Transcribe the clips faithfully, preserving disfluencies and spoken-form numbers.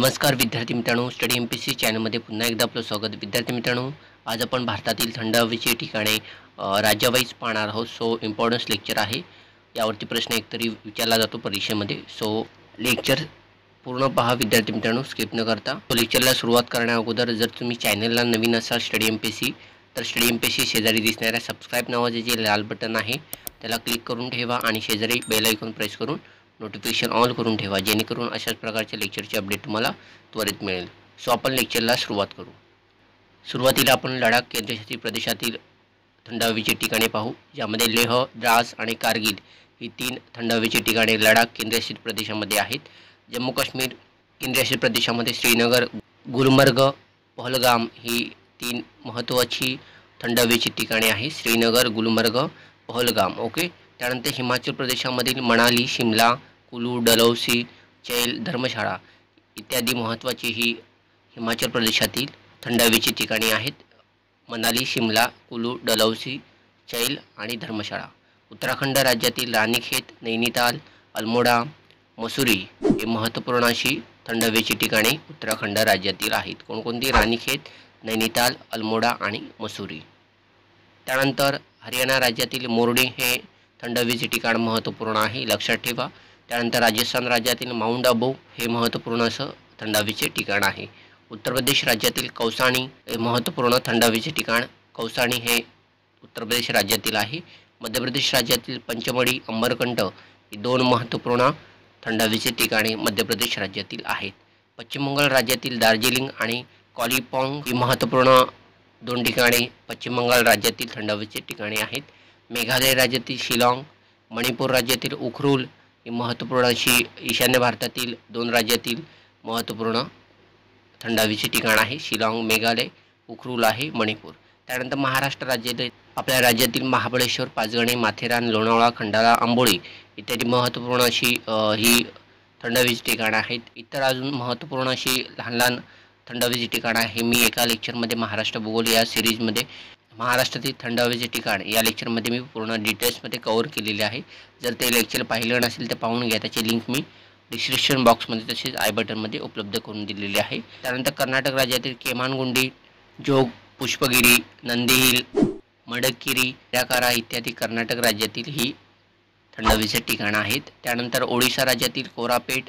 नमस्कार विद्यार्थी मित्रांनो, स्टडी एम पी सी चॅनलमध्ये पुन्हा एकदा आपलं स्वागत. विद्यार्थी मित्रांनो, आज आपण भारतातील थंड हवेची ठिकाणे राज्यवाईज पाहणार आहोत. सो इम्पॉर्टन्स लेक्चर आहे, यावरती प्रश्न एकतरी विचारला जातो परीक्षेमध्ये. सो लेक्चर पूर्ण पहा विद्यार्थी मित्रांनो, स्किप न करता. तो लेक्चरला सुरुवात करण्या अगोदर जर तुम्ही चॅनलला नवीन असाल स्टडी एम पी सी, तर स्टडी एम पी सी शेजारी दिसणाऱ्या सबस्क्राईब नावाचे जे लाल बटन आहे त्याला क्लिक करून ठेवा आणि शेजारी बेल आयकॉन प्रेस करून नोटिफिकेशन ऑन करून ठेवा, जेणेकरून अशाच प्रकारच्या लेक्चरची अपडेट तुम्हाला त्वरित मिळेल. सो आपण लेक्चरला सुरुवात करू. सुरुवातीला आपण लडाख केंद्रशासित प्रदेशातील थंड हवेची ठिकाणे पाहू, ज्यामध्ये लेह, द्रास आणि कारगिल ही तीन थंड हवेची ठिकाणे लडाख केंद्रशासित प्रदेशामध्ये आहेत. जम्मू काश्मीर केंद्रशासित प्रदेशामध्ये श्रीनगर, गुलमर्ग, पहलगाम ही तीन महत्त्वाची थंड हवेची ठिकाणे आहेत. श्रीनगर, गुलमर्ग, पहलगाम. ओके. त्यानंतर हिमाचल प्रदेशामधील मनाली, शिमला, कुलू, डलहौसी, चैल, धर्मशाळा इत्यादी महत्त्वाची ही हिमाचल प्रदेशातील थंड हवेची ठिकाणे आहेत. मनाली, शिमला, कुलू, डलहौसी, चैल आणि धर्मशाळा. उत्तराखंड राज्यातील रानीखेत, नैनीताल, अल्मोडा, मसुरी हे महत्त्वपूर्ण अशी थंड हवेची ठिकाणे उत्तराखंड राज्यातील आहेत. कोणकोणती? रानीखेत, नैनीताल, अल्मोडा आणि मसुरी. त्यानंतर हरियाणा राज्यातील मोरडी हे थंड हवेचे ठिकाण महत्त्वपूर्ण आहे, लक्षात ठेवा. त्यानंतर राजस्थान राज्यातील माउंट आबू हे महत्त्वपूर्ण असं थंड हवेचे ठिकाण आहे. उत्तर प्रदेश राज्यातील कौसानी हे महत्त्वपूर्ण थंड हवेचे ठिकाण, कौसानी हे उत्तर प्रदेश राज्यातील आहे. मध्य प्रदेश राज्यातील पंचमढी, अमरकंट ही दोन महत्त्वपूर्ण थंड हवेचे ठिकाणे मध्य प्रदेश राज्यातील आहेत. पश्चिम बंगाल राज्यातील दार्जिलिंग आणि कॉलिम्पॉंग ही महत्त्वपूर्ण दोन ठिकाणे पश्चिम बंगाल राज्यातील थंड हवेचे ठिकाणे आहेत. मेघालय राज्यातील शिलाँग, मणिपूर राज्यातील उखरुल ही महत्त्वपूर्ण अशी ईशान्य भारतातील दोन राज्यातील महत्त्वपूर्ण थंड हवेचे ठिकाण आहे. शिलाँग मेघालय, उखरुल आहे मणिपूर. त्यानंतर महाराष्ट्र राज्यातील आपल्या राज्यातील महाबळेश्वर, पाचगणी, माथेरान, लोणावळा, खंडाळा, आंबोली इत्यादी महत्त्वपूर्ण अशी ही थंड हवेची ठिकाणं आहेत. इतर अजून महत्त्वपूर्ण अशी लहान लहान थंड हवेची ठिकाणं आहे मी एका लेक्चरमध्ये महाराष्ट्र भूगोल या सिरीजमध्ये महाराष्ट्रातील थंड हवेचे ठिकाण या लेक्चरमध्ये मी पूर्ण डिटेल्समध्ये कव्हर केलेले आहे. जर ते लेक्चर पाहिलं नसेल तर पाहून घ्या, त्याची लिंक मी डिस्क्रिप्शन बॉक्समध्ये तसेच आय बटनमध्ये उपलब्ध करून दिलेली आहे. त्यानंतर कर्नाटक राज्यातील केमानगुंडी, जोग, पुष्पगिरी, नंदी हिल, मडकगिरी, त्याकारा इत्यादी कर्नाटक राज्यातील ही थंड हवेचे ठिकाणं आहेत. त्यानंतर ओडिशा राज्यातील कोरापेट,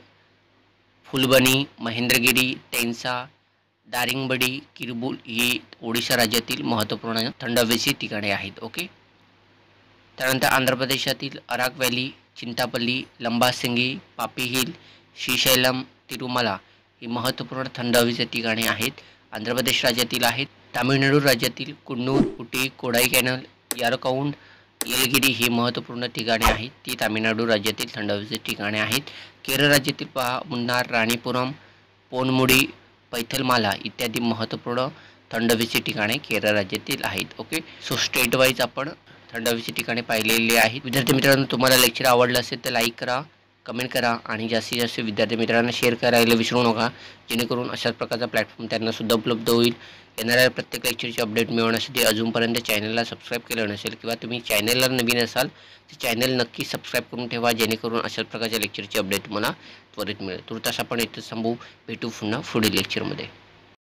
फुलबनी, महेंद्रगिरी, तेन्सा, दारिंगबडी, किरबुल ही ओडिशा राज्यातील महत्त्वपूर्ण थंड हवेची ठिकाणे आहेत. ओके. त्यानंतर आंध्र प्रदेशातील अराक व्हॅली, चिंतापल्ली, लंबासिंगी, पापी हिल, श्रीशैलम, तिरुमला ही महत्त्वपूर्ण थंड हवेची ठिकाणे आहेत. आंध्र प्रदेश राज्यातील आहेत. तामिळनाडू राज्यातील कुन्नूर, उटी, कोडाईकॅनल, यारकौंड, येलगिरी ही महत्त्वपूर्ण ठिकाणे आहेत. ती तामिळनाडू राज्यातील थंड हवेची ठिकाणे आहेत. केरळ राज्यातील पहा मुन्नार, राणीपुरम, पोनमुडी, पैथलमाला इत्यादी महत्त्वपूर्ण थंड हवेची ठिकाणे केरळ राज्यातील आहेत. ओके. सो स्टेट वाईज आपण थंड हवेची ठिकाणे पाहिलेली आहेत. विद्यार्थी मित्रांनो, तुम्हाला लेक्चर आवडलं असेल तर लाईक करा, कमेंट करा आणि जास्तीत जास्त विद्यार्थी मित्रांना शेअर करायला विसरू नका, जेणेकरून अशाच प्रकारचा प्लॅटफॉर्म त्यांना सुद्धा उपलब्ध होईल. येणाऱ्या प्रत्येक लेक्चरची अपडेट मिळवण्यासाठी अजूनपर्यंत चॅनलला सबस्क्राईब केलं नसेल किंवा तुम्ही चॅनलला नवीन असाल तर चॅनल नक्की सबस्क्राईब करून ठेवा, जेणेकरून अशाच प्रकारच्या लेक्चरची अपडेट तुम्हाला त्वरित मिळेल. तुर्तास आपण इथं थांबू, भेटू पुन्हा पुढील लेक्चरमध्ये.